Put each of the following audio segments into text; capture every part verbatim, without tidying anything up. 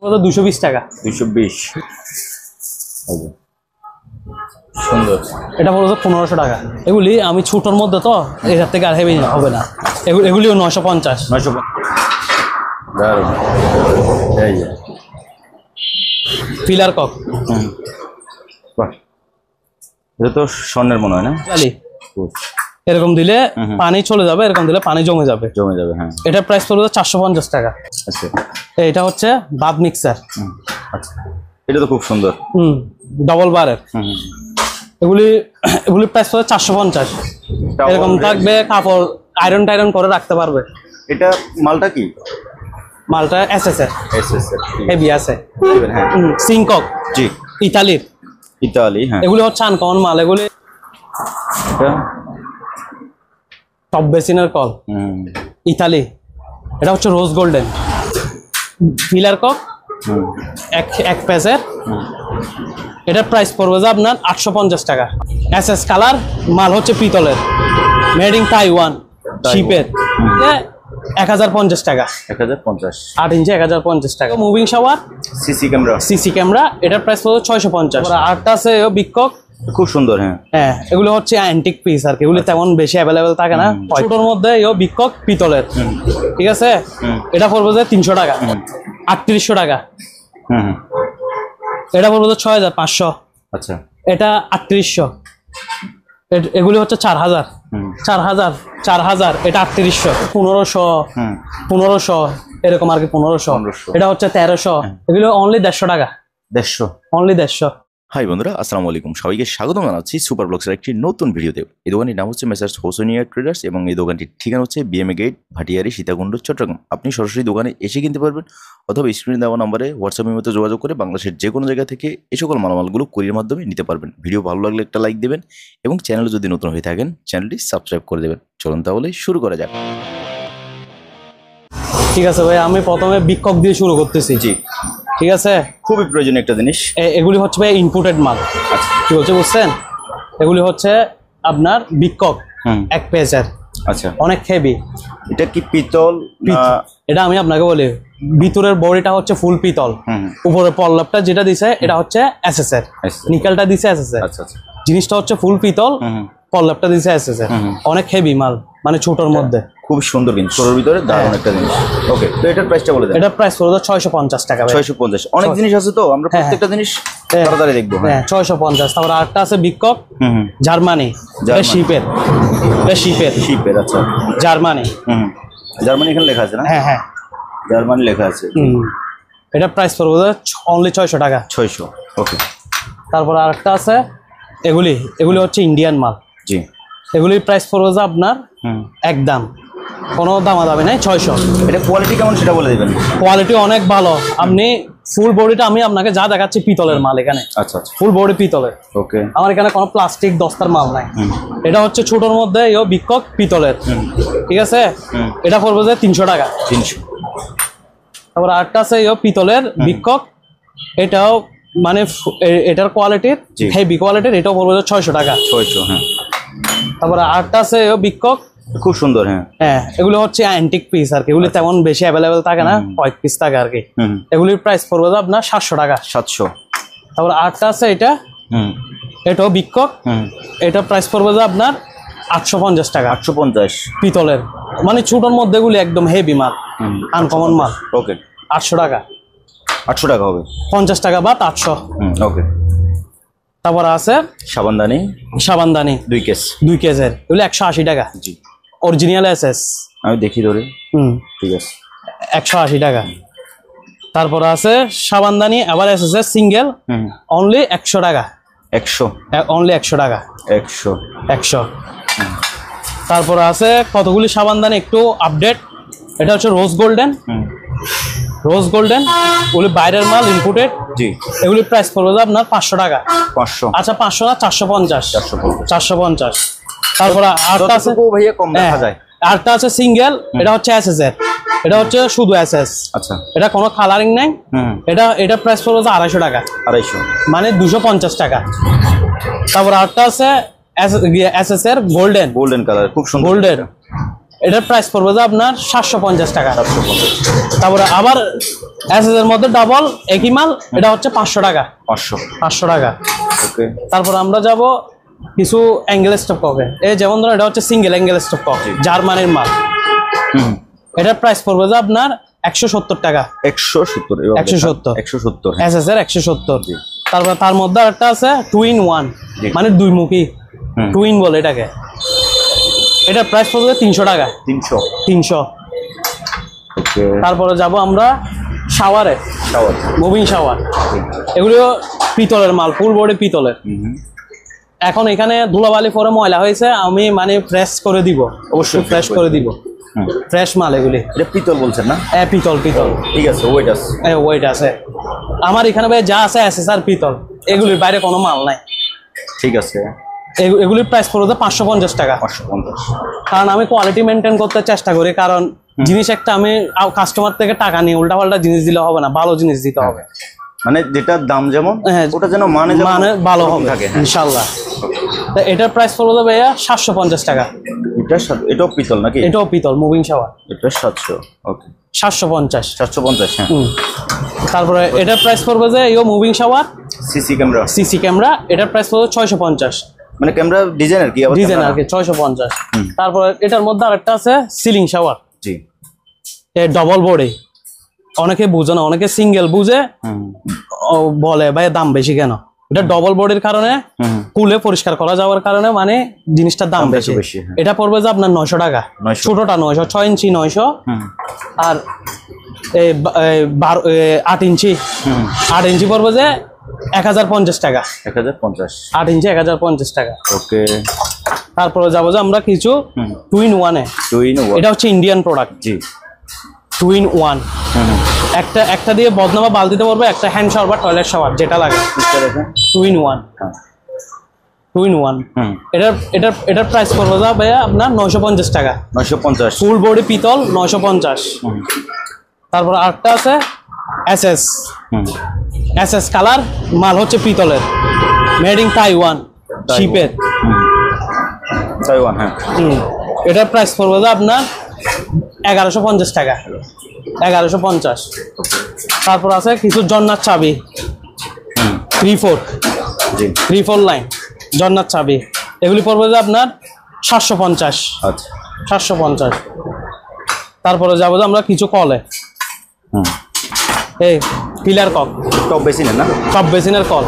দুশো বিশ টাকা। দুশো বিশ সুন্দর। এটা বলতো পনেরোশো টাকা। এগুলি আমি ছোটোর মধ্যে তো এটার থেকে আর হেভি হবে না। এগুলি এগুলিও নয়শো পঞ্চাশ। নয়শো পিলার কক। হুম এটা তো স্বর্ণের মনে হয় না? এরকম দিলে পানি চলে যাবে, এরকম দিলে পানি জমে যাবে জমে যাবে হ্যাঁ। এটার প্রাইস পড়বে চারশো পঞ্চাশ টাকা। আচ্ছা এটা হচ্ছে ভাত মিক্সার। আচ্ছা এটা তো খুব সুন্দর। হুম ডবল বারের। এগুলি এগুলি প্রাইস পড়বে চারশো পঞ্চাশ। এরকম থাকবে, কাপড় আয়রন টাইরন করে রাখতে পারবে। এটা মালটা কি? মালটা এস এস এর। এস এস এর হেভি আছে। হ্যাঁ সিংকক। জি ইতালির। ইতালি হ্যাঁ। এগুলি হচ্ছে আনকমন মাল। এগুলি এটা টপ বেসিনের কল। ইতালি। এটা হচ্ছে রোজ গোল্ডেন পিলার কক এক এক পেজের। এটার প্রাইস পড়বে যে আপনার আটশো পঞ্চাশ টাকা। এস এস কালার মাল হচ্ছে পিতলের, মেড ইন তাইওয়ান, শিপের। এক হাজার পঞ্চাশ টাকা। এক হাজার পঞ্চাশ আট ইঞ্চি এক হাজার পঞ্চাশ টাকা। Moving shower CC camera. CC camera এটার প্রাইস পড়বে ছয়শো পঞ্চাশ। আটটা আছে বিকক খুব সুন্দর হ্যাঁ। হ্যাঁ এগুলো হচ্ছে অ্যান্টিক পিস আর কি। এগুলি তেমন বেশি অ্যাভেলেবেল থাকে না। ছোটোর মধ্যে বিকক পিতলের। ঠিক আছে এটা পড়বে যে তিনশো টাকা। আটত্রিশশো টাকা। হুম এটা পড়বে যে ছয় হাজার পাঁচশো। আচ্ছা এটা আটত্রিশশো। এগুলি হচ্ছে চার হাজার। চার হাজার চার হাজার এটা আটত্রিশশো। পনেরোশো পনেরোশো এরকম আর কি। পনেরোশো এটা হচ্ছে তেরোশো। এগুলো অনলি দেড়শো টাকা। দেড়শো অনলি দেড়শো। হাই বন্ধুরা, আসসালামু আলাইকুম। সবাইকে স্বাগতম জানাচ্ছি সুপার ব্লগসের একটি নতুন ভিডিওতে। এই দোকানটির নাম হচ্ছে মেসার্স হোসেনিয়া ট্রেডার্স এবং এই দোকানটির ঠিকানা হচ্ছে বিএমএ গেট, ভাটিয়ারি, সীতাকুণ্ড, চট্টগ্রাম। আপনি সরাসরি দোকানে এসে কিনতে পারবেন অথবা স্ক্রিনে দেওয়া নম্বরে হোয়াটসঅ্যাপের মতো যোগাযোগ করে বাংলাদেশের যে কোনো জায়গা থেকে এই সকল মালামালগুলো কুরিয়ার মাধ্যমে নিতে পারবেন। ভিডিও ভালো লাগলে একটা লাইক দেবেন এবং চ্যানেলে যদি নতুন হয়ে থাকেন চ্যানেলটি সাবস্ক্রাইব করে দেবেন। চলুন তাহলে শুরু করা যাক। ঠিক আছে ভাই, আমি প্রথমে বিকক দিয়ে শুরু করতেছি। জি ঠিক আছে, খুবই প্রয়োজনীয় একটা জিনিস। এগুলি হচ্ছে ভাই ইনপুটেড মাল। আচ্ছা কি হচ্ছে বুঝছেন? এগুলি হচ্ছে আপনার বিকক এক পেজের। আচ্ছা অনেক হেভি। এটা কি পিতল? এটা আমি আপনাকে বলি, ভিতরের বডিটা হচ্ছে ফুল পিতল, উপরের পল্লবটা যেটা দিছে এটা হচ্ছে এসএস এর, নিকেলটা দিছে এসএস এর। আচ্ছা আচ্ছা জিনিসটা হচ্ছে ফুল পিতল, পল্লবটা দিছে এসএস এর। অনেক হেভি মাল, মানে ছোটর মধ্যে খুব সুন্দর কিন্তু ছোটর ভিতরে দারুণ একটা জিনিস। ওকে, তো এটার প্রাইসটা বলে দেন। এটার প্রাইস পড়বে ছয়শো পঞ্চাশ টাকা। ছয়শো পঞ্চাশ। অনেক জিনিস আছে তো, আমরা প্রত্যেকটা জিনিস তাড়াতাড়ি দেখবো। হ্যাঁ ছয়শো পঞ্চাশ। তারপর আরেকটা আছে বিকক জার্মানি, এটা শিপের। এটা শিপের শিপের আচ্ছা জার্মানি। হুম জার্মানি এখানে লেখা আছে না? হ্যাঁ হ্যাঁ জার্মানি লেখা আছে। এটা প্রাইস পড়বে অনলি ছয়শো টাকা। ছয়শো। ওকে, তারপর আরেকটা আছে, এগুলি এগুলি হচ্ছে ইন্ডিয়ান মাল। জি এগুলির প্রাইস পড়বে যে আপনার একদম কোনো দামাদামি নাই, ছয়শো। এটা কোয়ালিটি কেমন সেটা বলে দেবেন। কোয়ালিটি অনেক ভালো। আপনি ফুল বডিটা আমি আপনাকে যা দেখাচ্ছি পিতলের মাল এখানে। আচ্ছা আচ্ছা ফুল বডি পিতলের। ওকে, আমার এখানে কোনো প্লাস্টিক দস্তার মাল নাই। এটা হচ্ছে ছোটর মধ্যে ইও বিকক পিতলের। ঠিক আছে, এটা পড়বে যে তিনশো টাকা। তিনশো। তারপর আরেকটা আছে ইও পিতলের বিকক, এটাও মানে এটার কোয়ালিটির হেভি কোয়ালিটির, এটাও পড়বে যে ছয়শো টাকা। ছয়শো হ্যাঁ। তারপরে আরেকটা আছে ইও বিকক, খুব সুন্দর। হ্যাঁ হ্যাঁ এগুলো হচ্ছে অ্যান্টিক পিস আর কি। এগুলি তেমন বেশি অ্যাভেলেবেল থাকে না, কয়েক পিস থাকে আর কি। এগুলির প্রাইস পড়বে আপনার সাতশো টাকা। সাতশো। তারপর আটটা আছে এটা, এটাও বিকক, এটা প্রাইস পড়বে আপনার আটশো পঞ্চাশ টাকা। আটশো পঞ্চাশ পিতলের, মানে ছোটোর মধ্যে এগুলি একদম হেভি মাল, আনকমন মাল। ওকে, আটশো টাকা। আটশো টাকা হবে। পঞ্চাশ টাকা বাদ আটশো। ওকে, তারপর আছে সাবানদানি। সাবানদানি দুই কেস দুই কেজের, এগুলো একশো আশি টাকা। জি অরিজিনাল এস এস। আমি দেখি ধরে। হুম ঠিক আছে, একশো আশি টাকা। তারপর আছে সাবানদানি আবার এস এস এর সিঙ্গেল, অনলি একশো টাকা। একশো অনলি একশো টাকা। একশো একশো। তারপর আছে কতগুলি সাবানদানি একটু আপডেট। এটা হচ্ছে রোজ গোল্ডেন। রোজ গোল্ডেন ওগুলি বাইরের মাল, ইনপুটেড। জি এগুলির প্রাইস পড়বে আপনার পাঁচশো টাকা। পাঁচশো। আচ্ছা পাঁচশো না, চারশো পঞ্চাশ। চারশো পঞ্চাশ। চারশো পঞ্চাশ। তারপর আরেকটা আছে ভাইয়া কম দেখা যায়। আরেকটা আছে সিঙ্গেল, এটা হচ্ছে এস এস এর, এটা হচ্ছে শুধু এস এস। আচ্ছা, এটা কোনো কালারিং নাই। এটা এটা প্রাইস পড়বে আড়াইশো টাকা। আড়াইশো মানে দুশো পঞ্চাশ টাকা। তারপর আরেকটা আছে এস এস এর গোল্ডেন। গোল্ডেন কালার, খুব সুন্দর। গোল্ডেন এটার প্রাইস পড়বে যে আপনার সাতশো পঞ্চাশ টাকা। তারপরে আবার এসএস এর মধ্যে ডাবল একই মাল, এটা হচ্ছে পাঁচশো টাকা। পাঁচশো পাঁচশো টাকা। ওকে। তারপর আমরা যাব কিছু অ্যাঙ্গেল স্টপ ককে। এই যেমন ধরুন এটা হচ্ছে সিঙ্গেল অ্যাঙ্গেল স্টপ কক, জার্মানির মাল। হুম। এটার প্রাইস পড়বে যে আপনার একশো সত্তর টাকা। একশো সত্তর একশো সত্তর একশো সত্তর এসএস এর একশো সত্তর। তারপর তার মধ্যে আরেকটা আছে টু ইন ওয়ান, মানে দুই মুখী, টু ইন বলে এটাকে। এটার প্রাইস পড়বে তিনশো টাকা। তিনশো তিনশো ওকে। তারপরে যাব আমরা শাওয়ারে, শাওয়ার, মুভিং শাওয়ার। এগুলিও পিতলের মাল, ফুল বডি পিতলের। এখন এখানে ধুলাবালি পরে ময়লা হয়েছে, আমি মানে ফ্রেশ করে দিব, অবশ্যই ফ্রেশ করে দিব, ফ্রেশ মাল এগুলি। এটা পিতল বলছেন না? হ্যাঁ পিতল, পিতল। ঠিক আছে, ওয়েট আছে। হ্যাঁ ওয়েট আছে আমার এখানে ভাই, যা আছে এসএসআর পিতল, এগুলির বাইরে কোনো মাল নাই। ঠিক আছে। এগুলির প্রাইস পড়বে পাঁচশো পঞ্চাশ টাকা। পাঁচশো পঞ্চাশ। কারণ আমি কোয়ালিটি মেনটেন করতে চেষ্টা করি, কারণ জিনিস একটা আমি কাস্টমার থেকে টাকা নিয়ে উল্টা পাল্টা জিনিস দিলে হবে না, ভালো জিনিস দিতে হবে। মানে যেটার দাম যেমন, হ্যাঁ ওটা যেন মানে মানে ভালো হবে ইনশাল্লাহ। তো এটার প্রাইস পড়বে ভাইয়া সাতশো পঞ্চাশ টাকা। এটা এটাও পিতল নাকি? এটাও পিতল, মুভিং শাওয়ার। এটা সাতশো। ওকে, সাতশো পঞ্চাশ। সাতশো পঞ্চাশ। হ্যাঁ। তারপরে এটার প্রাইস পড়বে যে ইও moving shower, CC camera, CC camera. এটার প্রাইস পড়বে ছয়শো পঞ্চাশ। মানে ক্যামেরা ডিজাইন আর কি, ডিজাইন আর কি, ছয়শো পঞ্চাশ। তারপরে এটার মধ্যে আরেকটা আছে সিলিং শাওয়ার। জি। এ ডবল বডি, অনেকে বুঝে না, অনেকে সিঙ্গেল বুঝে বলে ভাই দাম বেশি কেন। এটা ডবল বডির কারণে কুলে পরিষ্কার করা যাওয়ার কারণে মানে জিনিসটার দাম বেশি। এটা পড়বে যে আপনার নয়শো টাকা। ছোটটা নয়শো, ছয় ইঞ্চি নয়শো, আর আট ইঞ্চি আট ইঞ্চি পড়বে যে এক হাজার পঞ্চাশ টাকা। এক হাজার পঞ্চাশ আট ইঞ্চি এক হাজার পঞ্চাশ টাকা। ওকে। তারপরে যাবো যে আমরা কিছু টু ইন ওয়ানে। টু ইন ওয়ান, এটা হচ্ছে ইন্ডিয়ান প্রোডাক্ট। জি। টু ইন ওয়ান, একটা একটা দিয়ে বদনামা বাল দিতে পারবে, একটা হ্যান্ড শাওয়ার বা টয়লেট শাওয়ার যেটা লাগে। Two in one, two in one. এটার এটার এটার প্রাইস পড়বে যা ভাইয়া আপনার নয়শো পঞ্চাশ টাকা। নয়শো পঞ্চাশ। ফুল বডি পিতল, নয়শো পঞ্চাশ। তারপর আরেকটা আছে এসএস, এসএস কালার মাল হচ্ছে পিতলের, মেড ইন তাইওয়ান, শিপের তাইওয়ান। হ্যাঁ। হুম এটার প্রাইস পড়বে যা আপনার এগারোশো পঞ্চাশ টাকা। এগারোশো পঞ্চাশ। তারপর আছে কিছু জন্নার চাবি, three four three four line জন্নার চাবি। এগুলি পড়বে যে আপনার সাতশো পঞ্চাশ। আচ্ছা, সাতশো পঞ্চাশ। তারপরে যাবো যে আমরা কিছু কলে, এই পিলার কক, টপ বেসিনের না? টপ বেসিনের কল,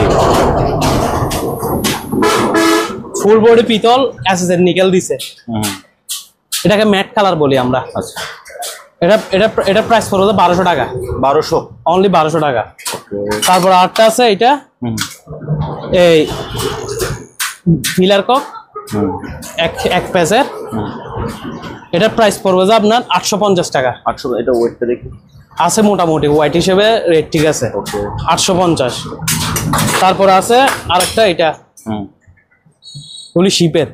ফুল বডি পিতল, এসএসের নিকেল দিছে। এটাকে ম্যাট কালার বলি আমরা। আচ্ছা। এটা এটা এটা প্রাইস পড়বে বারোশো টাকা। বারোশো, অনলি বারোশো টাকা। তারপর আটটা আছে এটা, এই ফিলার কক এক এক পেসের। এটার প্রাইস পড়বে যে আপনার আটশো পঞ্চাশ টাকা। আটশো। এটা ওয়েটটা দেখি আছে মোটামুটি, ওয়াইট হিসেবে রেট ঠিক আছে, আটশো পঞ্চাশ। তারপর আছে আরেকটা এটা বলি শিপের,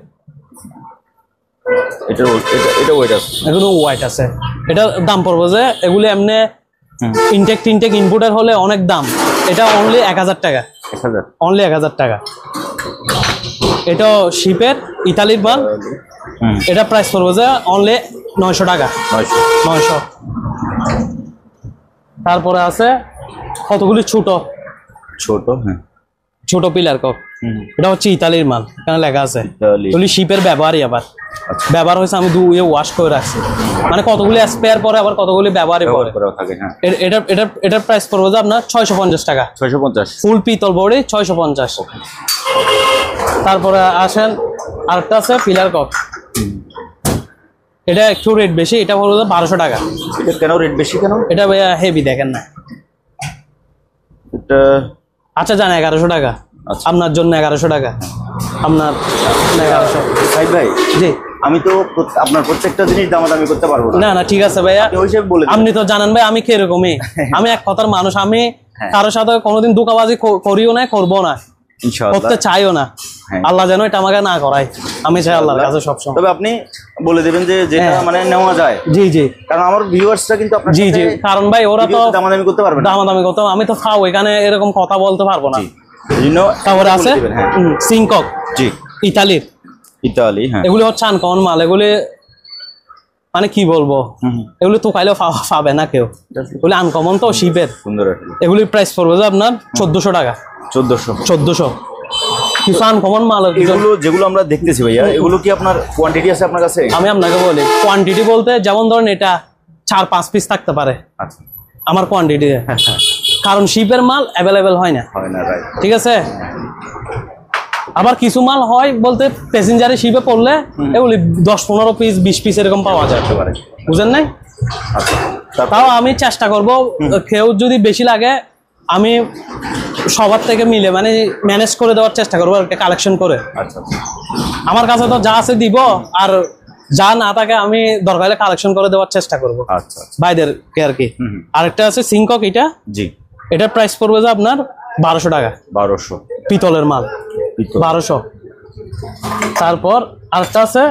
এটা এটা ওয়েট আছে, এগুলো হোয়াইট আছে। এটা দাম পড়বে যে এগুলো এমনি ইনটেক টিনটেক ইনপুটের হলে অনেক দাম, এটা অনলি এক হাজার টাকা। এক হাজার, অনলি এক হাজার টাকা। এটা শিপের ইতালির মাল। এটা প্রাইস পড়বে যে অনলি নয়শো টাকা। নয়শো। নয়শো। তারপরে আছে কতগুলি ছোট ছোট, হ্যাঁ ছোট পিলার কক। এটা হচ্ছে ইতালির মাল, এখানে লেখা আছে ওগুলি শিপের ব্যবহারই। আবার ব্যবহার হয়েছে, আমি দুয়ে ওয়াশ করে রাখছি, মানে কতগুলি স্পেয়ার পরে আবার কতগুলি ব্যবহারই পরে থাকে। এটা এটা এটার প্রাইস পড়বে যে আপনার ছয়শো পঞ্চাশ টাকা। ছয়শো পঞ্চাশ। ফুল পিতল বডি ছয়শো পঞ্চাশ। তারপরে আসেন আরেকটা আছে পিলার কক, এটা একটু রেট বেশি, এটা পড়বে বারোশো টাকা। এটা কেন রেট বেশি কেন? এটা ভাইয়া হেভি দেখেন না। এটা আচ্ছা জান এগারোশো টাকা আপনার জন্য, এগারোশো টাকা আপনার এগারোশো। ভাই ভাই জি, আমি তো আপনার প্রত্যেকটা জিনিস দামাদামি করতে পারবো না। না না ঠিক আছে ভাইয়া, আপনি তো জানেন ভাই আমি কিরকমই, আমি এক কথার মানুষ, আমি কারোর সাথে কোনোদিন ধোঁকাবাজি করিও না, করবো না, করতে চাইও না। আল্লাহ যেন এটা আমাকে না করায়, আমি চাই আল্লাহর কাছে সবসময়। তবে আপনি বলে দেবেন যে যেটা মানে নেওয়া যায়। জি জি, কারণ আমার ভিউয়ার্সরা কিন্তু আপনার জি জি, কারণ ভাই ওরা তো দামাদামি করতে পারবে না, দামাদামি করতে, আমি তো খাও এখানে এরকম কথা বলতে পারবো না। তারপরে আছে সিংকক, জি ইতালির, ইতালি। হ্যাঁ, এগুলি হচ্ছে আনকমন মাল, এগুলি মানে কি বলবো, এগুলি তো কাইলেও পাবে না কেউ, এগুলি আনকমন তো শিপের। সুন্দর। এগুলির প্রাইস পড়বে যে আপনার চোদ্দশো টাকা। চোদ্দশো চোদ্দশো কিছু আনকমন মাল। এগুলো যেগুলো আমরা দেখতেছি ভাইয়া, এগুলো কি আপনার কোয়ান্টিটি আছে আপনার কাছে? আমি আপনাকে বলি কোয়ান্টিটি বলতে, যেমন ধরেন এটা চার পাঁচ পিস থাকতে পারে আচ্ছা আমার কোয়ান্টিটি, কারণ শিপের মাল অ্যাভেলেবেল হয় না, হয় না, রাইট। ঠিক আছে। আবার কিছু মাল হয় বলতে প্যাসেঞ্জারে শিপে পড়লে এগুলি দশ পনেরো পিস বিশ পিস এরকম পাওয়া যেতে পারে, বুঝেন নাই? আচ্ছা, তাও আমি চেষ্টা করব, কেউ যদি বেশি লাগে আমি সবার থেকে মিলে মানে ম্যানেজ করে দেওয়ার চেষ্টা করবো, কালেকশন করে। আচ্ছা, আমার কাছে তো যা আছে দিব, আর যা না থাকে আমি দরকার হলে কালেকশন করে দেওয়ার চেষ্টা করবো আচ্ছা ভাইদের কে আর কি। আরেকটা আছে সিংকক, এটা জি, এটার প্রাইস পড়বে যে আপনার বারোশো টাকা। বারোশো পিতলের মাল, বারোশো। তারপর আরেকটা আছে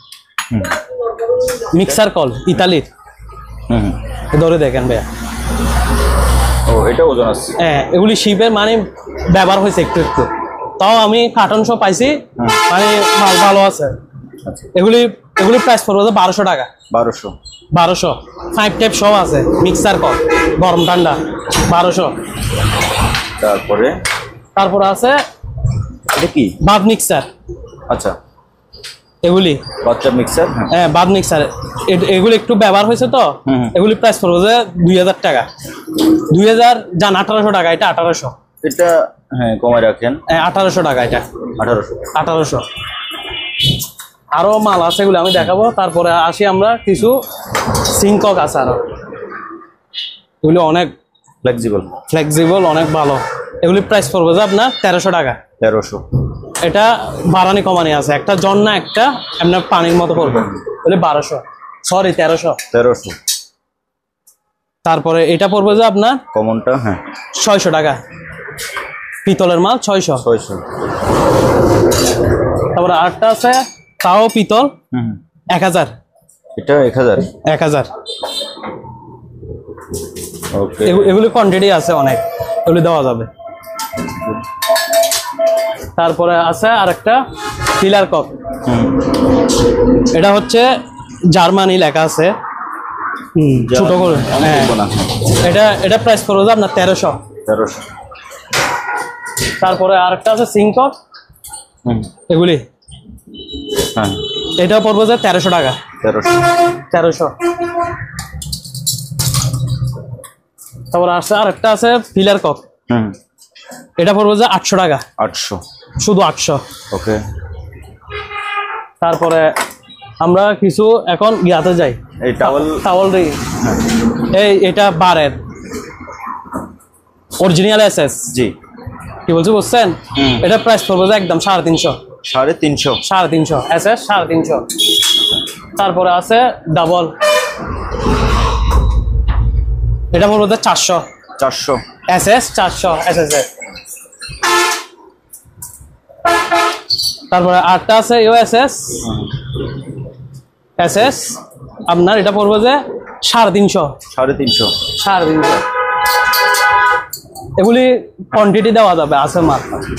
মিক্সার কল, ইতালির, হুম ধরে দেখেন ভাইয়া। ও, এটা ওজন আছে। হ্যাঁ, এগুলি শিপের মানে ব্যবহার হয়েছে একটু একটু, তাও আমি কার্টন শো পাইছি, মানে মাল ভালো আছে। এগুলি এগুলি প্রাইস পড়বে বারোশো টাকা। বারোশো বারোশো ফাইভ টাইপ সব আছে, মিক্সার কল গরম ঠান্ডা, বারোশো। তারপরে তারপরে আছে এটা কি? বাদ মিক্সার। আচ্ছা, এগুলি বাচ্চা মিক্সার। হ্যাঁ, বাদ মিক্সার, এগুলি একটু ব্যবহার হয়েছে তো, এগুলি প্রাইস পড়বে যে দুই হাজার টাকা। দুই হাজার যান আঠারোশো টাকা, এটা আঠারোশো। এটা হ্যাঁ কমায় রাখেন, হ্যাঁ আঠারোশো টাকা, এটা আঠারোশো। আঠারোশো। আরো মাল আছে, এগুলো আমি দেখাবো। তারপরে আসি আমরা কিছু সিংকক আছে আরো, এগুলি অনেক ফ্লেক্সিবল, ফ্লেক্সিবল, অনেক ভালো। এগুলি প্রাইস পড়বে যে আপনার তেরোশো টাকা। তেরোশো। এটা বারানি কমানি আছে, একটা জন্না একটা আপনার পানির মতো পড়বে, বলে বারোশো, সরি তেরোশো। তেরোশো। তারপরে এটা পড়বে যে আপনার কমনটা হ্যাঁ ছয়শো টাকা, পিতলের মাল ছয়শো। ছয়শো। তারপরে আরেকটা আছে তাও পিতল, হুম এক হাজার। এটা এক হাজার। এক হাজার। ওকে, এগুলি কোয়ান্টিটি আছে অনেক, এগুলি দেওয়া যাবে। তারপরে আছে আরেকটা পিলার কক, এটা হচ্ছে জার্মানি লেখা আছে, ছোট করে। হ্যাঁ, এটা এটা প্রাইস পড়বে আপনার তেরোশো। তেরোশো। তারপরে আরেকটা আছে সিংকক, এগুলি হ্যাঁ, এটা পড়বে যে তেরোশো টাকা। তেরোশো। তেরোশো। তারপরে আছে আরেকটা আছে পিলার কক, হুম এটা পড়বে যে আটশো টাকা। আটশো। শুধু আটশো। ওকে। তারপরে আমরা কিছু এখন ইয়াতে যাই, এই টাওয়াল। টাওয়াল রে, এই এটা বারের অরিজিনাল এস এস। জি, কি বলছি বুঝছেন? এটা প্রাইস পড়বে যে একদম সাড়ে তিনশো। সাড়ে তিনশো। সাড়ে তিনশো এস এস, সাড়ে তিনশো। তারপরে আছে ডাবল, এটা পড়বে যে চারশো। চারশো। এস এস চারশো এস এস এর। তারপরে আটটা আছে U S S S S, আপনার এটা পড়বে যে সাড়ে তিনশো। সাড়ে তিনশো। সাড়ে তিনশো। এগুলি কোয়ান্টিটি দেওয়া যাবে, আছে মাল।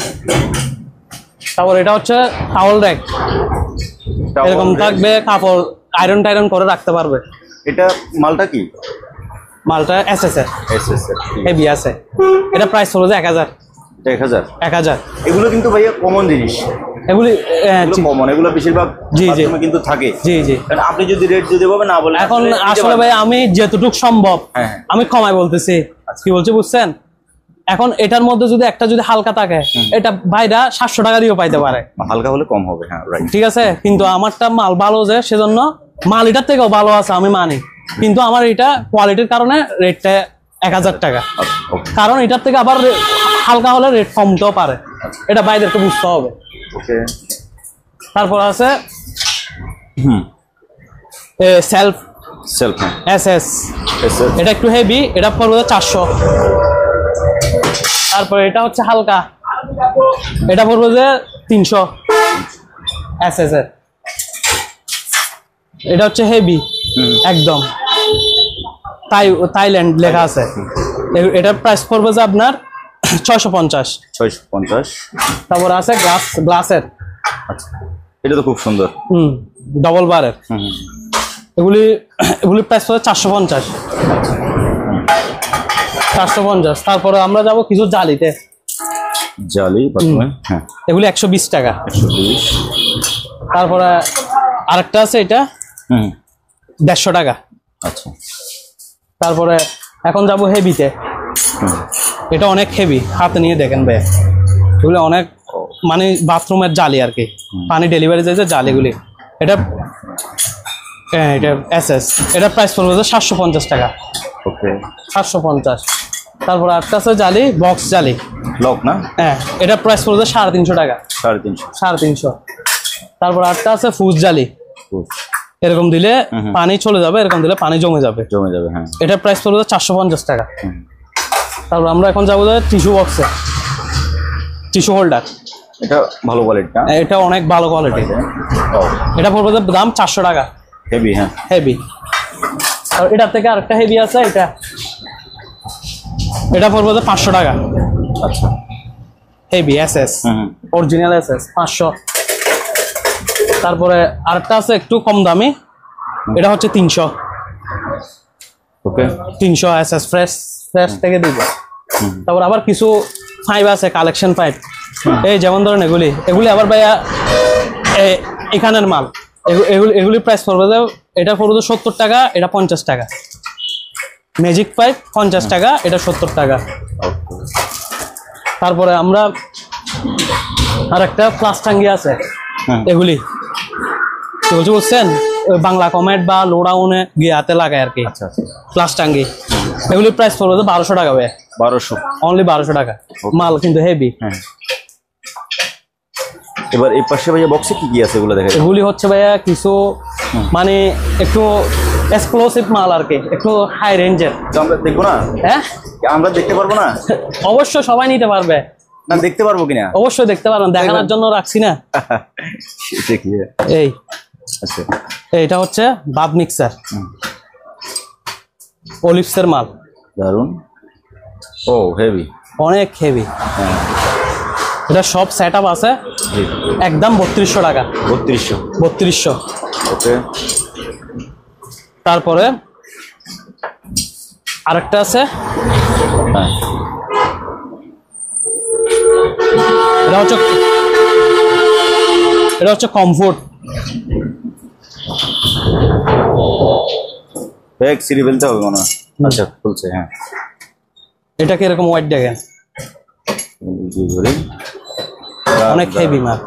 তারপর এটা হচ্ছে টাওয়াল র্যাক, এরকম থাকবে, কাপড় আয়রন টাইরন করে রাখতে পারবে। এটা মালটা কি? মালটা এস এস এর, এস এস এর হেভি আছে। এটা প্রাইস পড়বে যে এক হাজার। এক হাজার। এক হাজার। এগুলো কিন্তু ভাইয়া কমন জিনিস, এগুলি কমন, এগুলো বেশিরভাগ জি জি কিন্তু থাকে। জি জি। কারণ আপনি যদি রেট যদি বলবে না বলেন, এখন আসলে ভাই আমি যেতটুক সম্ভব হ্যাঁ আমি কমাই বলতেছি। কি বলছি বুঝছেন? এখন এটার মধ্যে যদি একটা যদি হালকা থাকে, এটা ভাইরা সাতশো টাকা দিয়েও পাইতে পারে, হালকা হলে কম হবে। হ্যাঁ, রাইট। ঠিক আছে। কিন্তু আমারটা মাল ভালো যে, সেজন্য মাল এটার থেকেও ভালো আছে আমি মানি, কিন্তু আমার এটা কোয়ালিটির কারণে রেটটা এক হাজার টাকা। কারণ এটার থেকে আবার হালকা হলে রেট কমতেও পারে, এটা ভাইদেরকে বুঝতে হবে। ওকে। তারপর আছে হুম self self S S, S S. এটা একটু হেভি, এটা পড়বে চারশো। তারপরে এটা হচ্ছে হালকা, এটা পড়বে যে তিনশো এস এস এর। এটা হচ্ছে হেভি একদম, তাই থাইল্যান্ড লেখা আছে। এটার প্রাইস পড়বে যে আপনার ছয়শো পঞ্চাশ। ছয়শো পঞ্চাশ। তারপরে আছে গ্লাস, গ্লাসের। আচ্ছা, এটা তো খুব সুন্দর। হুম, ডবল বারের। হুম। এগুলি এগুলি প্রাইস পড়ে চারশো পঞ্চাশ চারশো পঞ্চাশ। তারপরে আমরা যাব কিছু জালিতে। জালি হ্যাঁ, এগুলি একশো বিশ টাকা। একশো বিশ। তারপরে আরেকটা আছে এটা হুম, দেড়শো টাকা। আচ্ছা। তারপরে এখন যাব হেভিতে। এটা অনেক হেভি, হাতে নিয়ে দেখেন ভাই, এগুলো অনেক মানে বাথরুমের জালি আর কি, পানি ডেলিভারি যায় যে জালিগুলি। এটা হ্যাঁ, এটা এস এস, এটা প্রাইস পড়বে সাতশো পঞ্চাশ টাকা। ওকে, সাতশো পঞ্চাশ। তারপর আরেকটা আছে জালি, বক্স জালি, লক না? হ্যাঁ, এটা প্রাইস পড়বে সাড়ে তিনশো টাকা। সাড়ে তিনশো সাড়ে তিনশো। তারপর আরেকটা আছে ফুজ জালি, ফুজ। এরকম দিলে পানি চলে যাবে, এরকম দিলে পানি জমে যাবে জমে যাবে হ্যাঁ। এটা প্রাইস পড়বে চারশো পঞ্চাশ টাকা। তারপর আমরা এখন যাবো টিস্যু বক্সে, টিস্যু হোল্ডার। এটা ভালো কোয়ালিটি না? এটা অনেক ভালো কোয়ালিটি। এটা পড়বে দাম চারশো টাকা। হেভি হ্যাঁ, হেভি। আর এটার থেকে আরেকটা হেভি আছে, এটা এটা পড়বে পাঁচশো টাকা। আচ্ছা, heavy S S, original S S, পাঁচশো। তারপরে আরেকটা আছে একটু কম দামি, এটা হচ্ছে তিনশো। ওকে, তিনশো এস এস ফ্রেশ ফ্রেশ থেকে দিব। তারপর আবার কিছু পাইপ আছে, কালেকশন পাইপ, এই যেমন ধরেন এগুলি এগুলি আবার ভাইয়া এখানের মাল। এগুলি এগুলি প্রাইস পড়বে, এটা পড়বে সত্তর টাকা, এটা পঞ্চাশ টাকা। ম্যাজিক পাইপ পঞ্চাশ টাকা, এটা সত্তর টাকা। তারপরে আমরা আর একটা প্লাস্টাঙ্গি আছে, এগুলি বলছি বুঝছেন, বাংলা কমেট বা লোডাউনে গিয়ে হাতে লাগায় আর কি, প্লাস্টাঙ্গি। এগুলি প্রাইস পড়বে বারোশো টাকা ভাই। বারোশো, অনলি বারোশো টাকা। মাল কিন্তু হেভি। এবার এই পাশে ভাইয়া বক্সে কি কি আছে এগুলো দেখা যায়? এগুলি হচ্ছে ভাইয়া কিছু মানে একটু এক্সক্লুসিভ মাল আর কি, একটু হাই রেঞ্জের। আমরা দেখবো না? হ্যাঁ, আমরা দেখতে পারবো না? অবশ্যই সবাই নিতে পারবে। না, দেখতে পারবো কিনা? অবশ্যই দেখতে পারবেন, দেখানোর জন্য রাখছি না। দেখি। এই আচ্ছা, এইটা হচ্ছে বাদ মিক্সার, অলিভসের মাল। দারুন। ও হেভি, অনেক হেভি। এটা সব সেট আপ আছে, একদম বত্রিশশো টাকা। বত্রিশশো বত্রিশশো। ওকে। তারপরে আরেকটা আছে, হ্যাঁ, এটা হচ্ছে এটা হচ্ছে কমফোর্ট। ব্যাগ সিঁড়ি ফেলতে হবে মনে হয়। আচ্ছা, খুলছে হ্যাঁ। এটা কিরকম ওয়াইট দেখেন, অনেক হেভি মাল।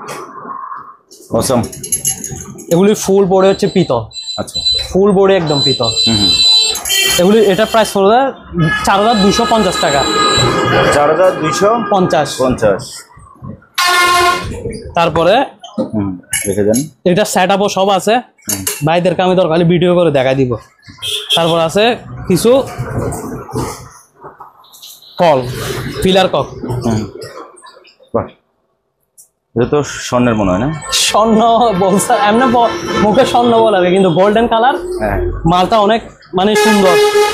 অসম। এগুলি ফুল বোর্ডে হচ্ছে পিতল। আচ্ছা, ফুল বোর্ডে একদম পিতল। এগুলি এটা প্রাইস পড়বে চার হাজার দুশো পঞ্চাশ টাকা। চার হাজার দুইশো পঞ্চাশ পঞ্চাশ। তারপরে হুম, দেখে যান। এটা সেট আপও সব আছে, ভাইদেরকে আমি দরকার ভিডিও করে দেখাই দিব। তারপর আছে কিছু কল, ফিলার কক। বাহ, এটা তো স্বর্ণের মনে হয় না? স্বর্ণ বলছে এমনি মুখে স্বর্ণ বলা হবে, কিন্তু গোল্ডেন কালার। হ্যাঁ, মালটা অনেক মানে সুন্দর।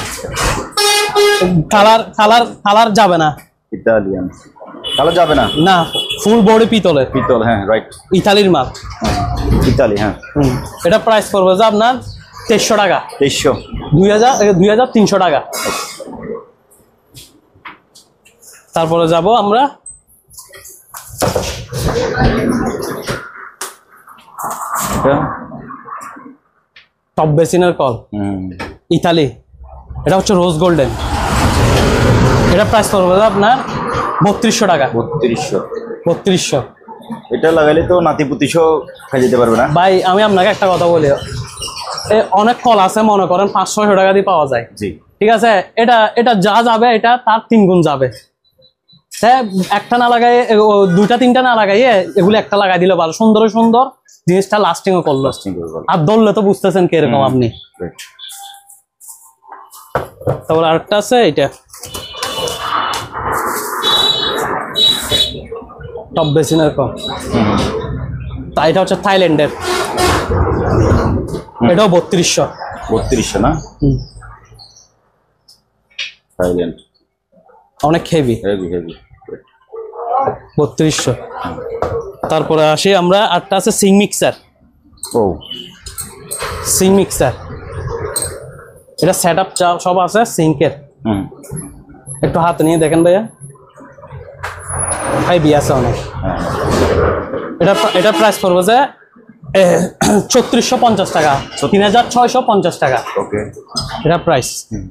কালার কালার কালার যাবে না, ইতালিয়ান কালার যাবে না। না, ফুল বডি পিতলের। পিতল, হ্যাঁ রাইট। ইতালির মাল, ইতালি হ্যাঁ। এটা প্রাইস পড়বে যে আপনার তেইশশো টাকা। তেইশশো, দুই হাজার দুই হাজার তিনশো টাকা। তারপরে যাব আমরা টপ বেসিনের কল, ইতালি। এটা হচ্ছে রোজ গোল্ডেন। এটা প্রাইস পড়বে আপনার বত্রিশশো টাকা। বত্রিশশো বত্রিশশো। এটা লাগাইলে তো নাতিপুতিশো খাই যেতে পারবে না ভাই। আমি আপনাকে একটা কথা বলি, অনেক কল আছে মনে করেন পাঁচ ছয়শো টাকা দিয়ে পাওয়া যায়। জি, ঠিক আছে, এটা এটা যা যাবে এটা তার তিন গুণ যাবে। হ্যাঁ, একটা না লাগাই, দুইটা তিনটা না লাগাইয়ে এগুলো একটা লাগাই দিলে ভালো, সুন্দর সুন্দর জিনিসটা লাস্টিংও করলো। আর ধরলে তো বুঝতেছেন কিরকম আপনি। তারপর আরেকটা আছে এটা টপ বেসিনের কল, তা এটা হচ্ছে থাইল্যান্ডের। এটাও বত্রিশশো। বত্রিশশো না? থাইল্যান্ড, অনেক হেভি। Heavy heavy. বত্রিশশো। তারপরে আসি আমরা, আটটা আছে সিং মিক্সার। ও, সিঙ্ক মিক্সার, এটা সেট আপ সব আছে সিঙ্কের। হুম একটু হাতে নিয়ে দেখেন ভাইয়া, হাইবি আছে অনেক। হ্যাঁ এটা এটা প্রাইস পড়বে যে ছত্রিশশো পঞ্চাশ টাকা, তিন হাজার ছয়শো পঞ্চাশ টাকা ওকে এটা প্রাইস।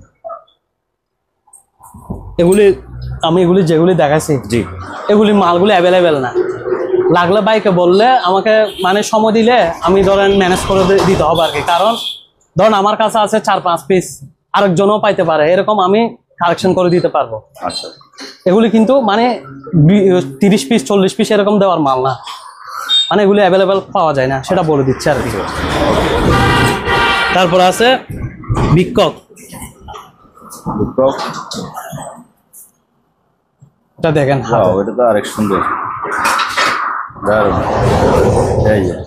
এগুলি আমি এগুলি যেগুলি দেখাইছি জি এগুলি মালগুলি অ্যাভেলেবেল না, লাগলে বাইকে বললে আমাকে মানে সময় দিলে আমি ধরেন ম্যানেজ করে দিতে হবে আর কি। কারণ ধরেন আমার কাছে আছে চার পাঁচ পিস, আরেকজনও পাইতে পারে, এরকম আমি কালেকশন করে দিতে পারবো। আচ্ছা এগুলি কিন্তু মানে তিরিশ পিস চল্লিশ পিস এরকম দেওয়ার মাল না, মানে এগুলি অ্যাভেলেবেল পাওয়া যায় না, সেটা বলে দিচ্ছে আর কি। তারপর আছে বিকক, বিকক এটা দেখেন। ওয়াও এটা তো আরেক সুন্দর, দারুণ। এই যে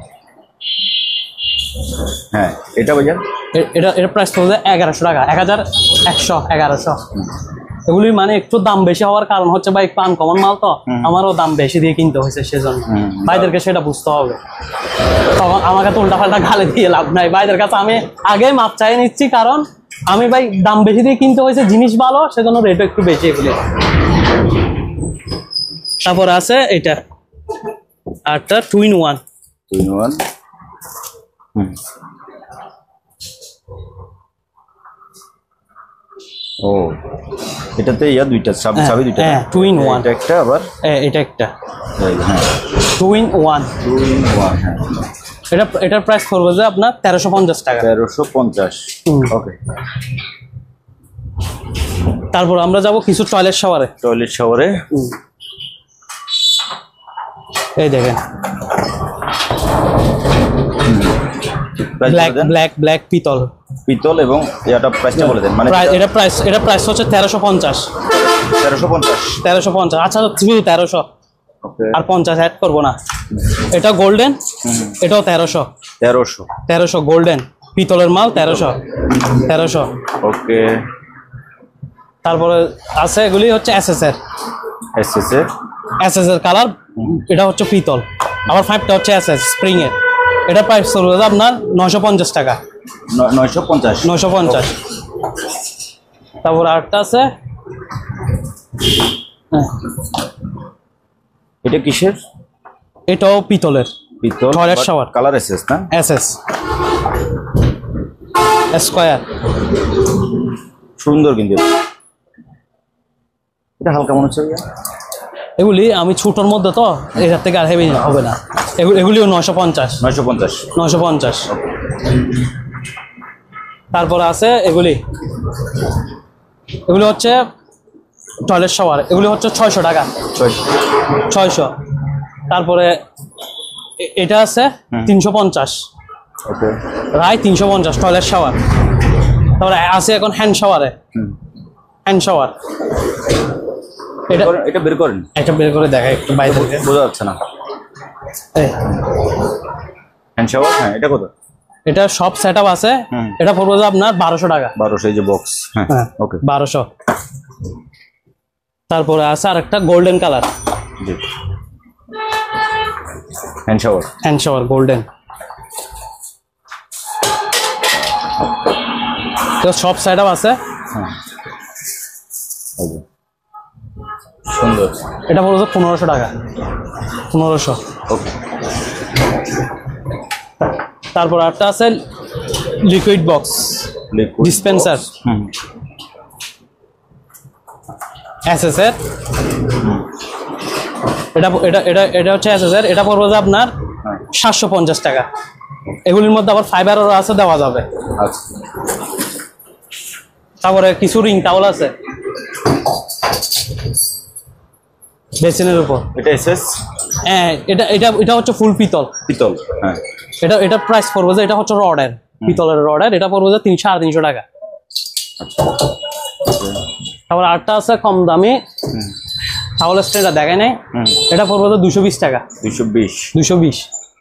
হ্যাঁ এটা ভাইয়া এ- এটা এটা প্রাইস পড়বে এগারোশো টাকা, এক হাজার একশো এগারোশো। এগুলি মানে একটু দাম বেশি হওয়ার কারণ হচ্ছে ভাই পান কমন মাল তো, আমারও দাম বেশি দিয়ে কিনতে হয়েছে, সেজন্য ভাইদেরকে সেটা বুঝতে হবে। তখন আমাকে তো উল্টা পাল্টা গালে দিয়ে লাভ নাই, ভাইদের কাছে আমি আগে মাপ চাই নিচ্ছি, কারণ আমি ভাই দাম বেশি দিয়ে কিনতে হয়েছে, জিনিস ভালো সেজন্য রেটও একটু বেশি এগুলি। তারপর আছে এটা আটটা two in one, two in one. হুম ও এটাতে ইয়া দুইটা চাবি, হ্যাঁ, চাবি দুইটা হ্যাঁ, two in one। এটা একটা আবার এটা একটা এই যে, হ্যাঁ two in one. Two in one. হ্যাঁ এটা এটার প্রাইস পড়বে যে আপনার তেরোশো পঞ্চাশ টাকা। তেরোশো পঞ্চাশ ওকে। তারপর আমরা যাব কিছু টয়লেট শাওয়ারে। টয়লেট শাওয়ারে এই দেখেন প্রাইস ব্ল্যাক বলে দেন। ব্ল্যাক ব্ল্যাক পিতল, পিতল এবং এটা প্রাইসটা বলে দেন। মানে প্রায়- এটা প্রাইস এটা প্রাইস হচ্ছে তেরোশো পঞ্চাশ তেরোশো পঞ্চাশ তেরোশো পঞ্চাশ আচ্ছা শুধু তেরোশো ওকে। আর পঞ্চাশ অ্যাড করবো না। এটা গোল্ডেন, এটাও তেরোশো তেরোশো তেরোশো গোল্ডেন পিতলের মাল, তেরোশো তেরোশো ওকে। তারপরে আছে এগুলি হচ্ছে এস এস এর এস এস এর এস এস এর কালার, এটা হচ্ছে পিতল। আবার ফাইভটা হচ্ছে এস এস স্প্রিং এর, এটা প্রাইস চলবে আপনার নয়শো পঞ্চাশ টাকা, ন- নয়শো পঞ্চাশ নয়শো পঞ্চাশ। তারপর আরেকটা আছে হ্যাঁ, এটা কিসের? এটাও পিতলের পিতল Toilet shower। Colour S S না? S S square. সুন্দর কিন্তু এটা হালকা মনে হচ্ছে ভাইয়া। এগুলি আমি ছোটোর মধ্যে তো এটার থেকে আর হেভি হবে না, এগুলি এগুলিও নয়শো পঞ্চাশ নয়শো পঞ্চাশ নয়শো পঞ্চাশ। তারপরে আছে এগুলি এগুলি হচ্ছে টয়লেট শাওয়ার, এগুলি হচ্ছে ছয়শো টাকা, ছয়শো ছয়শো। তারপরে এ- এটা আছে তিনশো পঞ্চাশ, ওকে। রায় তিনশো পঞ্চাশ টয়লেট শাওয়ার। তারপরে আছে এখন হ্যান্ড শাওয়ারে, হ্যান্ড শাওয়ার এটা করেন, এটা বের করেন, একটা বের করে দেখা একটু বাইরে থেকে। বোঝা যাচ্ছে না। এই, হ্যান্ড শাওয়ার হ্যাঁ এটা কত? এটা সব সেট আপ আছে, হুম। এটা পড়বে যে আপনার বারোশো টাকা, বারোশো এই যে বক্স। হ্যাঁ হ্যাঁ ওকে বারোশো। তারপরে আছে আর একটা গোল্ডেন কালার জি hand shower. Hand shower golden, সব সেট আপ আছে। হ্যাঁ এই যে। সুন্দর এটা পড়বে পনেরোশো টাকা, পনেরোশো। ওকে। তারপর আরেকটা আছে লিকুইড বক্স লিকুইড ডিসপেন্সার হুম এস এস এর, এটা এটা এটা এটা হচ্ছে এস এস এর, এটা পড়বে যে আপনার হ্যাঁ সাতশো পঞ্চাশ টাকা। এগুলির মধ্যে আবার ফাইবারও আছে, দেওয়া যাবে। আচ্ছা তারপরে কিছু রিং টাওয়াল আছে বেসিনের উপর। এটা এস এস হ্যাঁ এটা এটা এটা হচ্ছে ফুল পিতল, পিতল। হ্যাঁ এটা এটা প্রাইস পড়বে যে এটা হচ্ছে রডের, পিতলের রডের, এটা পড়বে যে তিনশো সাড়ে তিনশো টাকা। তারপর আরেকটা আছে কম দামি টাওয়াল স্ট্যান্ডটা দেখায় নাই, হুম এটা পড়বে যে দুশো বিশ টাকা, দুইশো বিশ। দুশো বিশ।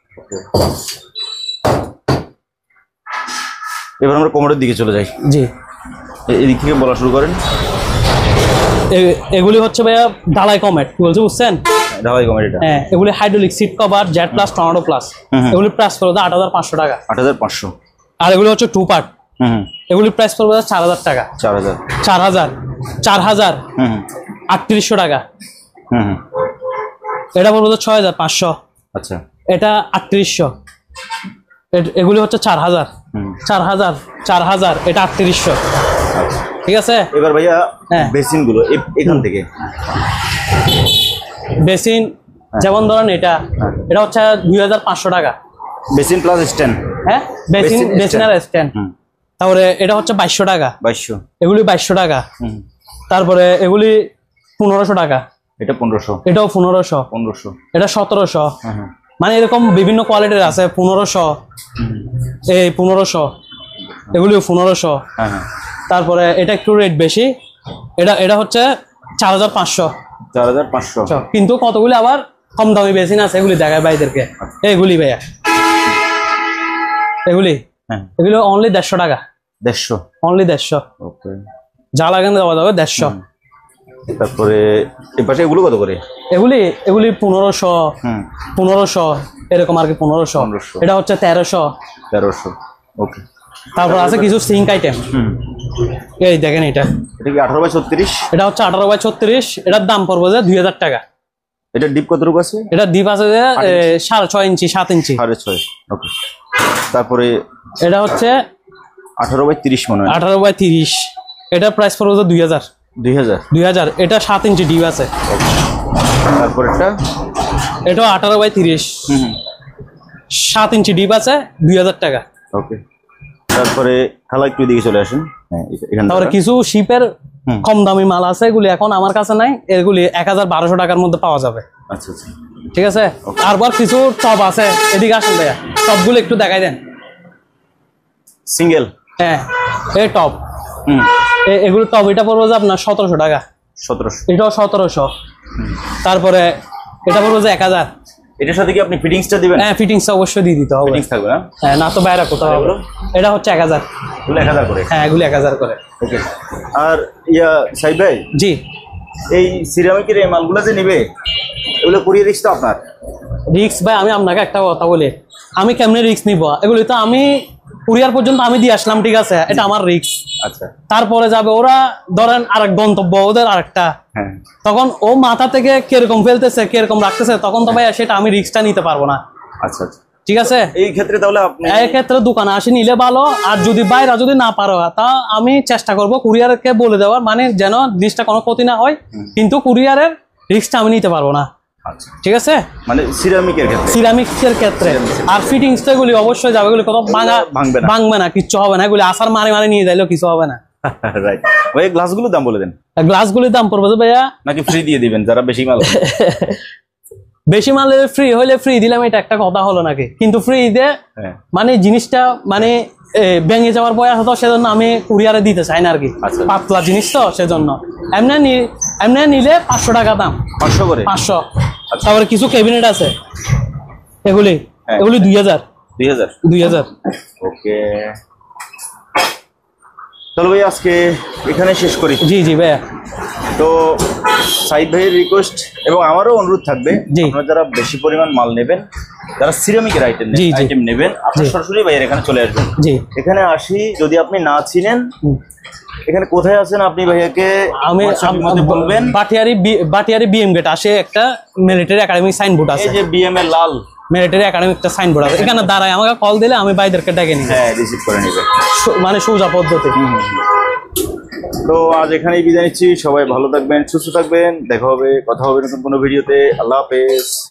এবার আমরা কোমরের দিকে চলে যাই। জি এ- এদিক থেকে বলা শুরু করেন। এ- এগুলি হচ্ছে ভাইয়া ডালাই কমেট কি বলছে বুঝছেন? ঢালাই কোমর এটা হ্যাঁ এগুলি hydraulic seat cover Z plus tornado plus, হুম হুম। এগুলি প্রাইস পড়বে আট হাজার পাঁচশো টাকা, আট হাজার পাঁচশো। আর এগুলো হচ্ছে টু পার্ট। হুম। এগুলি প্রাইস পড়বে চার হাজার টাকা। চার হাজার চার হাজার চার হাজার হুম আটত্রিশশো টাকা। হুম হুম। এটা পড়বে ছয় হাজার পাঁচশো। আচ্ছা। এটা আটত্রিশশো। এগুলি হচ্ছে চার হাজার হুম। চার হাজার চার হাজার এটা আটত্রিশশো। ঠিক আছে। এবার ভাইয়া হ্যাঁ। বেসিন গুলো এখান থেকে বেসিন যেমন ধরেন এটা এটা হচ্ছে দুই হাজার পাঁচশো টাকা। Basin plus stand. হ্যাঁ বেসিন বেসিন বেসিন আর স্ট্যান্ড। তারপরে এটা হচ্ছে বাইশশো টাকা। বাইশশো। এগুলি বাইশশো টাকা। হুম। তারপরে এগুলি পনেরোশো টাকা। এটা পনেরোশো। এটাও পনেরোশো। পনেরোশো। এটা সতেরোশো। হ্যাঁ হ্যাঁ। মানে এরকম বিভিন্ন কোয়ালিটির আছে। পনেরোশো, এই পনেরোশো, এগুলিও পনেরোশো। হ্যাঁ হ্যাঁ। তারপরে এটা একটু রেট বেশি, এটা এটা হচ্ছে চার হাজার পাঁচশো। চার হাজার পাঁচশো। কিন্তু কতগুলি আবার কম দামি বেশি না আছে, এগুলি দেখায় ভাইদেরকে। এগুলি ভাইয়া এগুলি হ্যাঁ। এগুলো অনলি দেড়শো টাকা। দেড়শো। অনলি দেড়শো। ওকে। যা লাগে না দেওয়া যাবে দেড়শো। তারপরে এই পাশে এগুলো কত করে? এগুলি এগুলি পনেরোশো, হুম। পনেরোশো এরকম আর কি। পনেরোশো। পনেরোশো। এটা হচ্ছে তেরোশো। তেরোশো। ওকে। তারপর আছে কিছু সিঙ্ক আইটেম। হুম। এই দেখেন এটা এটা কি আঠারো বাই ছত্রিশ? এটা হচ্ছে আঠারো বাই ছত্রিশ। এটার দাম পড়বে যে দুই হাজার টাকা। এটা ডিপ কতটুকু আছে? এটা ডিপ আছে যে এ, সাড়ে ছয় ইঞ্চি সাত ইঞ্চি। সাড়ে ছয়। ওকে। তারপরে এটা হচ্ছে আঠারো বাই তিরিশ মনে হয়। আঠারো বাই তিরিশ। এটা প্রাইস পড়বে যে দুই হাজার। দুই হাজার। দুই হাজার। এটা সাত ইঞ্চি ডিপ আছে। তারপর একটা এটা আঠারো বাই তিরিশ, হুম সাত ইঞ্চি ডিপ আছে, দুই হাজার টাকা। ওকে। তারপরে খালা একটু দিকে চলে আসেন। হ্যাঁ এখানে। তারপরে কিছু শিপের হুম। কম দামি মাল আছে, এগুলি এখন আমার কাছে নাই। এগুলি এক হাজার বারোশো টাকার মধ্যে পাওয়া যাবে। আচ্ছা আচ্ছা। ঠিক আছে। তারপর কিছু টপ আছে, এদিকে আসুন ভাইয়া, টপগুলো একটু দেখাই দেন। সিঙ্গেল। হ্যাঁ এই টপ, হুম। এগুলো টপ এটা পড়বে যে আপনার সতেরোশো টাকা। সতেরোশো। এটাও সতেরোশো। তারপরে এটা পড়বে যে এক হাজার। এটার সাথে কি আপনি ফিটিংসটা দিবেন? হ্যাঁ ফিটিংস অবশ্যই দিয়ে দিতে হবে। ফিটিংস থাকবে না? হ্যাঁ না তো বাইরে কোথাও হবে। এটা হচ্ছে এক হাজার। এগুলো এক হাজার করে? হ্যাঁ এগুলি এক হাজার করে। ওকে। আর ইয়া সাইদ ভাই, জি এই সিরামিকের এই মালগুলো যে নিবে এগুলো কুরিয়ার রিস্ক তো আপনার? রিক্স ভাই, আমি আপনাকে একটা কথা বলি, আমি কেমনে রিক্স নিব? এগুলি তো আমি কুরিয়ার পর্যন্ত আমি দিয়ে আসলাম, ঠিক আছে, এটা আমার রিক্স। আচ্ছা। তারপরে যাবে ওরা, ধরেন আরেক গন্তব্য ওদের আরেকটা, হ্যাঁ। তখন ও মাথা থেকে কিরকম ফেলতেছে কিরকম রাখতেছে, তখন তো ভাই সেটা আমি রিক্সটা নিতে পারবো না। আচ্ছা আচ্ছা। ঠিক আছে। এই ক্ষেত্রে তাহলে আপনি এই ক্ষেত্রে দোকানে আসি নিলে ভালো। আর যদি বাইরে যদি না পারো, তা আমি চেষ্টা করব কুরিয়ারকে বলে দেওয়ার, মানে যেন জিনিসটা কোনো ক্ষতি না হয়, কিন্তু কুরিয়ারের রিস্কটা আমি নিতে পারবো না। আচ্ছা। ঠিক আছে। মানে সিরামিকের ক্ষেত্রে? সিরামিক্সের ক্ষেত্রে। আর ফিটিংস তো এগুলি অবশ্যই যাবে, এগুলি কত ভাঙা ভাঙবে না। ভাঙবে না, কিচ্ছু হবে না। এগুলি আসার মারে মারে নিয়ে যাইলেও কিছু হবে না। রাইট। ওই গ্লাসগুলোর দাম বলে দেন। গ্লাসগুলির দাম পড়বে তো ভাইয়া, নাকি ফ্রি দিয়ে দিবেন যারা বেশি মাল? বেশি মালে ফ্রি হইলে ফ্রি দিলাম, এটা একটা কথা হলো নাকি? কিন্তু ফ্রি দে হ্যাঁ। মানে জিনিসটা মানে ভেঙে যাওয়ার বয়স হতো, সেজন্য আমি কুরিয়ারে দিতে চাই না আর কি। আচ্ছা। পাতলা জিনিস তো সেজন্য। এমনি এমনি নিলে পাঁচশো টাকা দাম। পাঁচশো করে? পাঁচশো। তারপরে কিছু ক্যাবিনেট আছে, এগুলি এগুলি দুই হাজার। দুই হাজার। দুই হাজার। ওকে। চলো ভাই আজকে এখানে শেষ করি। জি জি ভাইয়া। তো সাইদ ভাইয়ের রিকোয়েস্ট এবং আমারও অনুরোধ থাকবে, জি। আপনারা যারা বেশি পরিমাণ মাল নেবেন, যারা সিরামিকের আইটেম জি, জি। আইটেম নেবেন, আপনারা সরাসরি ভাইয়ের এখানে চলে আসবেন। জি। এখানে আসি, যদি আপনি না চিনেন এখানে কোথায় আছেন আপনি ভাইয়াকে আমি WhatsApp-এর মধ্যে বলবেন। বাটিয়ারি বাটিয়ারি বিএম গেট আসে একটা মিলিটারি একাডেমি সাইনবোর্ড আছে, এই যে বিএম এর লাল মিলিটারি একাডেমি একটা সাইনবোর্ড আছে, এখানে দাঁড়ায় আমাকে কল দিলে আমি ভাইদেরকে ডেকে নিই। হ্যাঁ রিসিভ করে নেবেন, মানে সোজা পদ্ধতি। তো আজ এখানেই বিদায় নিচ্ছি। সবাই ভালো থাকবেন, সুস্থ থাকবেন, দেখা হবে, কথা হবে নতুন কোনো ভিডিওতে। আল্লাহ হাফেজ।